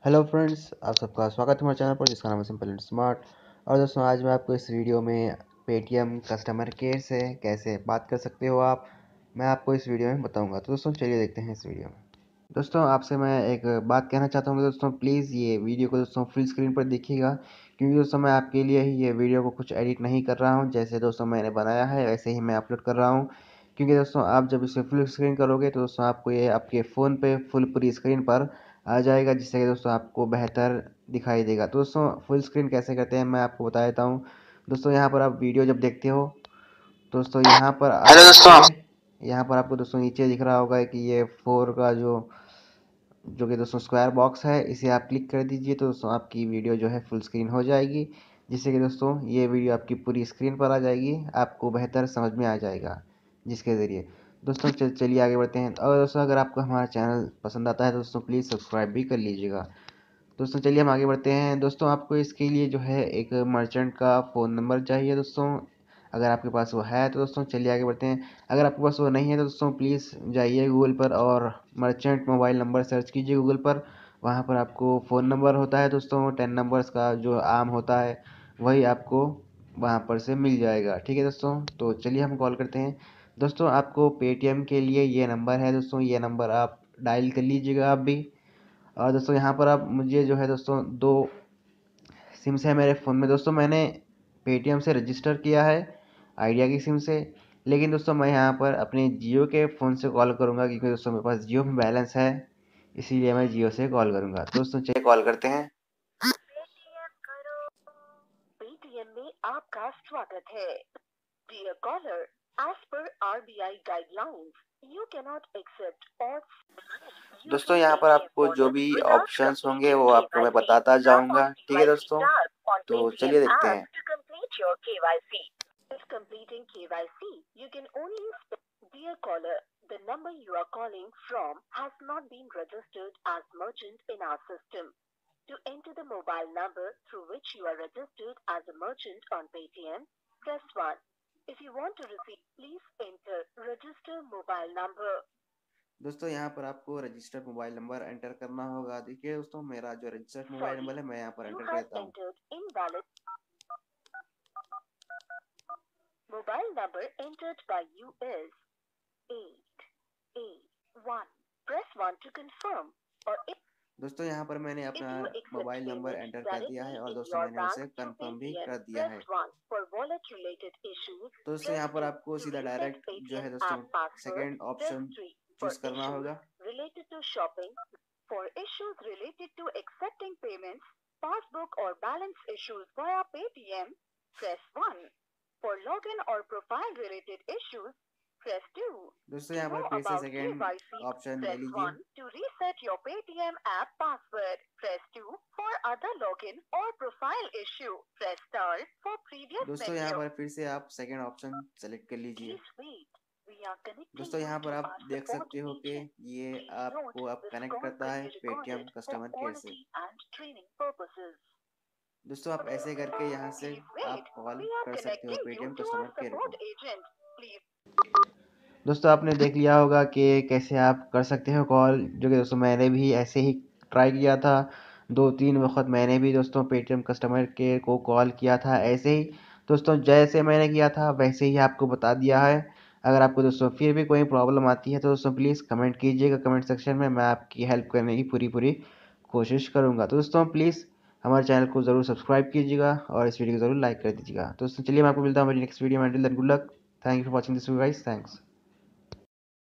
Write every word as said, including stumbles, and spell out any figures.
Hello friends, आप सबका स्वागत है हमारे चैनल पर जिसका नाम है सिंपल एंड स्मार्ट। और दोस्तों, आज मैं आपको इस वीडियो में पेटीएम कस्टमर केयर से कैसे बात कर सकते हो आप मैं आपको इस वीडियो में बताऊंगा। तो दोस्तों चलिए देखते हैं इस वीडियो में। दोस्तों, आपसे मैं एक बात कहना चाहता हूँ दोस्तों, प्लीज़ ये वीडियो को दोस्तों फुल स्क्रीन पर देखिएगा, क्योंकि दोस्तों मैं आपके लिए ही ये वीडियो को कुछ एडिट नहीं कर रहा हूँ। जैसे दोस्तों मैंने बनाया है वैसे ही मैं अपलोड कर रहा हूँ, क्योंकि दोस्तों आप जब इसे फुल स्क्रीन करोगे तो दोस्तों आपको ये आपके फ़ोन पे फुल पूरी स्क्रीन पर आ जाएगा, जिससे कि दोस्तों आपको बेहतर दिखाई देगा। तो दोस्तों फुल स्क्रीन कैसे करते हैं मैं आपको बता देता हूँ। दोस्तों यहाँ पर आप वीडियो जब देखते हो दोस्तों, यहाँ पर हेलो दोस्तों। आपको यहाँ पर आपको दोस्तों नीचे दिख रहा होगा कि ये फोर का जो जो कि दोस्तों स्क्वायर बॉक्स है, इसे आप क्लिक कर दीजिए तो दोस्तों आपकी वीडियो जो है फुल स्क्रीन हो जाएगी, जिससे कि दोस्तों ये वीडियो आपकी पूरी स्क्रीन पर आ जाएगी, आपको बेहतर समझ में आ जाएगा जिसके ज़रिए दोस्तों चल चलिए आगे बढ़ते हैं। और दोस्तों अगर आपको हमारा चैनल पसंद आता है तो दोस्तों प्लीज़ सब्सक्राइब भी कर लीजिएगा। दोस्तों चलिए हम आगे बढ़ते हैं। दोस्तों आपको इसके लिए जो है एक मर्चेंट का फ़ोन नंबर चाहिए दोस्तों। अगर आपके पास वो है तो दोस्तों चलिए आगे बढ़ते हैं। अगर आपके पास वो नहीं है तो दोस्तों प्लीज़ जाइए गूगल पर और मर्चेंट मोबाइल नंबर सर्च कीजिए गूगल पर। वहाँ पर आपको फ़ोन नंबर होता है दोस्तों, टेन नंबर्स का जो आम होता है, वही आपको वहाँ पर से मिल जाएगा। ठीक है दोस्तों, तो चलिए हम कॉल करते हैं। दोस्तों आपको पेटीएम के लिए ये नंबर है दोस्तों, ये नंबर आप डायल कर लीजिएगा आप भी। और दोस्तों यहाँ पर आप मुझे जो है दोस्तों दो सिम्स है मेरे फ़ोन में दोस्तों। मैंने पेटीएम से रजिस्टर किया है आइडिया की सिम से, लेकिन दोस्तों मैं यहाँ पर अपने जियो के फ़ोन से कॉल करूँगा, क्योंकि दोस्तों मेरे पास जियो में बैलेंस है, इसीलिए मैं जियो से कॉल करूँगा। तो दोस्तों चलिए कॉल करते हैं। पेटीएम में आपका स्वागत है। Dear caller, as per RBI guidelines, you can not accept और दोस्तों यहाँ पर आपको जो भी ऑप्शंस होंगे वो आपको मैं बताता जाऊँगा। ठीक है दोस्तों, तो चलिए देखते हैं। Completing K Y C, you can only dear caller, the number you are calling from has not been registered as merchant in our system. To enter the mobile number through which you are registered as a merchant on Paytm, press one. If you want to receive, please enter register mobile number. दोस्तों यहाँ पर आपको registered mobile number enter करना होगा। देखिए दोस्तों, मेरा जो रजिस्टर्ड मोबाइल Sorry, नंबर है मैं यहाँ पर you एंटर कर have देता हूँ। entered invalid mobile number entered by you is eight eight one. Press one to confirm or if दोस्तों यहाँ पर मैंने If अपना you accept mobile number payment enter कर दिया directly है और in दोस्तों your मैंने bank उसे through कंफर्म भी Paytm, कर दिया press है। one. For wallet-related issues, तो दोस्तों press यहाँ पर two. आपको To सीधा reset डायरेक्ट जो है Paytm दोस्तों app password, second press option three. For choose करना issues होगा। related to shopping, for issues related to accepting payments, passbook or balance issues via Paytm, press one. For login or profile-related issues, press two. दोस्तों To यहाँ पर know फिर से about second K Y C, option ले press लीजिए। one. To reset your Paytm app password, press two. For other login or profile issue, press star. For previous दोस्तों यहाँ menu, पर फिर से आप सेकेंड ऑप्शन सेलेक्ट कर लीजिए। please wait. We are connecting दोस्तों you यहाँ पर to आप our देख support सकते हो कि agent. ये Please note, आपको अब this कनेक्ट call करता could है be recorded Paytm for customer care से। quality and training purposes. दोस्तों आप ऐसे करके यहाँ से Please wait. आप कॉल We are कर सकते हो connecting you Paytm to our customer care support को। agent. Please. दोस्तों आपने देख लिया होगा कि कैसे आप कर सकते हो कॉल, जो कि दोस्तों मैंने भी ऐसे ही ट्राई किया था। दो तीन वक्त मैंने भी दोस्तों पेटीएम कस्टमर केयर को कॉल किया था ऐसे ही। दोस्तों जैसे मैंने किया था वैसे ही आपको बता दिया है। अगर आपको दोस्तों फिर भी कोई प्रॉब्लम आती है तो दोस्तों प्लीज़ कमेंट कीजिएगा कमेंट सेक्शन में, मैं आपकी हेल्प करने की पूरी पूरी कोशिश करूँगा। तो दोस्तों प्लीज़ हमारे चैनल को ज़रूर सब्सक्राइब कीजिएगा और इस वीडियो को ज़रूर लाइक कर दीजिएगा। तो दोस्तों चलिए मैं आपको मिलता हूँ मेरी नेक्स्ट वीडियो में। Until then good luck, thank you for watching this video guys, thanks.